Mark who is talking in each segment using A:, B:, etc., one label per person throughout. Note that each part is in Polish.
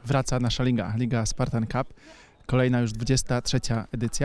A: wraca nasza liga, Liga Spartan Cup, kolejna już 23. edycja.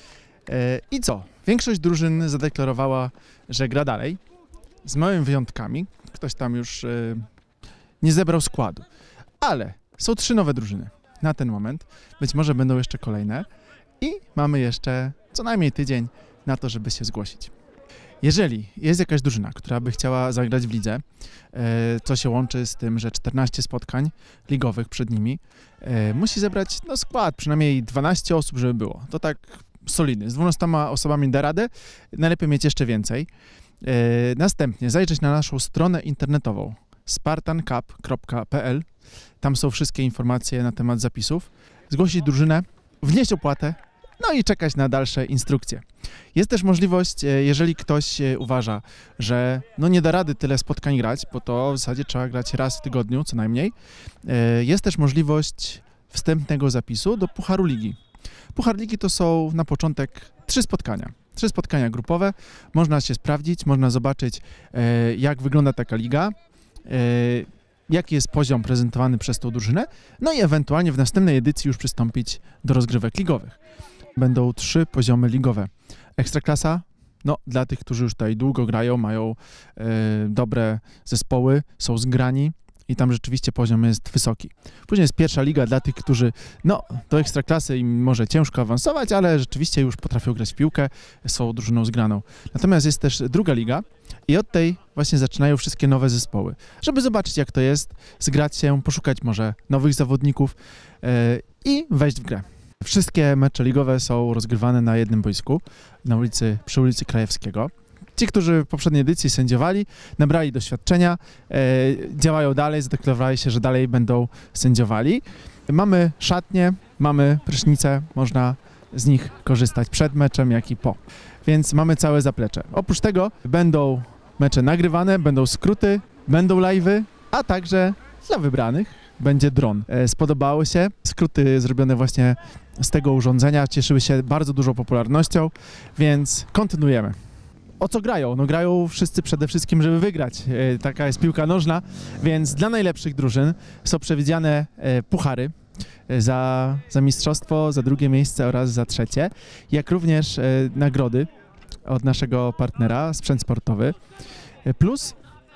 A: I co? Większość drużyn zadeklarowała, że gra dalej, z małymi wyjątkami. Ktoś tam już nie zebrał składu. Ale są 3 nowe drużyny na ten moment. Być może będą jeszcze kolejne. I mamy jeszcze co najmniej tydzień na to, żeby się zgłosić. Jeżeli jest jakaś drużyna, która by chciała zagrać w lidze, co się łączy z tym, że 14 spotkań ligowych przed nimi, musi zebrać skład, przynajmniej 12 osób, żeby było. To tak solidny. Z 12 osobami da radę, najlepiej mieć jeszcze więcej. Następnie zajrzeć na naszą stronę internetową spartancup.pl. Tam są wszystkie informacje na temat zapisów. Zgłosić drużynę, wnieść opłatę, no i czekać na dalsze instrukcje. Jest też możliwość, jeżeli ktoś uważa, że nie da rady tyle spotkań grać, bo to w zasadzie trzeba grać raz w tygodniu co najmniej, jest też możliwość wstępnego zapisu do Pucharu Ligi. Puchar Ligi to są na początek 3 spotkania. 3 spotkania grupowe. Można się sprawdzić, można zobaczyć, jak wygląda taka liga, jaki jest poziom prezentowany przez tą drużynę, no i ewentualnie w następnej edycji już przystąpić do rozgrywek ligowych. Będą 3 poziomy ligowe. Ekstraklasa, dla tych, którzy już tutaj długo grają, mają dobre zespoły, są zgrani i tam rzeczywiście poziom jest wysoki. Później jest pierwsza liga dla tych, którzy do ekstraklasy im może ciężko awansować, ale rzeczywiście już potrafią grać w piłkę, są drużyną zgraną. Natomiast jest też druga liga i od tej właśnie zaczynają wszystkie nowe zespoły, żeby zobaczyć, jak to jest, zgrać się, poszukać może nowych zawodników i wejść w grę. Wszystkie mecze ligowe są rozgrywane na jednym boisku, przy ulicy Krajewskiego. Ci, którzy w poprzedniej edycji sędziowali, nabrali doświadczenia, działają dalej, zadeklarowali się, że dalej będą sędziowali. Mamy szatnie, mamy prysznice, można z nich korzystać przed meczem, jak i po. Więc mamy całe zaplecze. Oprócz tego będą mecze nagrywane, będą skróty, będą live'y, a także dla wybranych będzie dron. Spodobało się. Skróty zrobione właśnie z tego urządzenia cieszyły się bardzo dużą popularnością, więc kontynuujemy. O co grają? Grają wszyscy przede wszystkim, żeby wygrać. Taka jest piłka nożna, więc dla najlepszych drużyn są przewidziane puchary za mistrzostwo, za drugie miejsce oraz za trzecie, jak również nagrody od naszego partnera, sprzęt sportowy, plus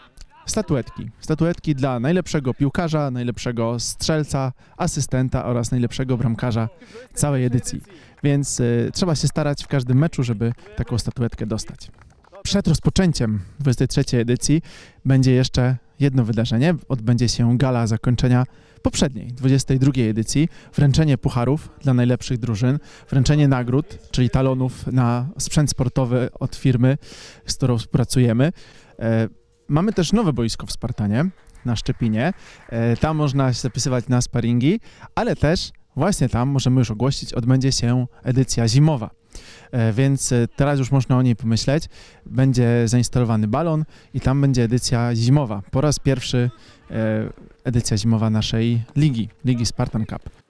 A: statuetki dla najlepszego piłkarza, najlepszego strzelca, asystenta oraz najlepszego bramkarza całej edycji. Więc trzeba się starać w każdym meczu, żeby taką statuetkę dostać. Przed rozpoczęciem 23. edycji będzie jeszcze jedno wydarzenie. Odbędzie się gala zakończenia poprzedniej, 22. edycji. Wręczenie pucharów dla najlepszych drużyn, wręczenie nagród, czyli talonów na sprzęt sportowy od firmy, z którą współpracujemy. Mamy też nowe boisko w Spartanie, na Szczepinie. Tam można się zapisywać na sparingi, ale też właśnie tam, możemy już ogłosić, odbędzie się edycja zimowa. Więc teraz już można o niej pomyśleć. Będzie zainstalowany balon i tam będzie edycja zimowa. Po raz pierwszy edycja zimowa naszej Ligi Spartan Cup.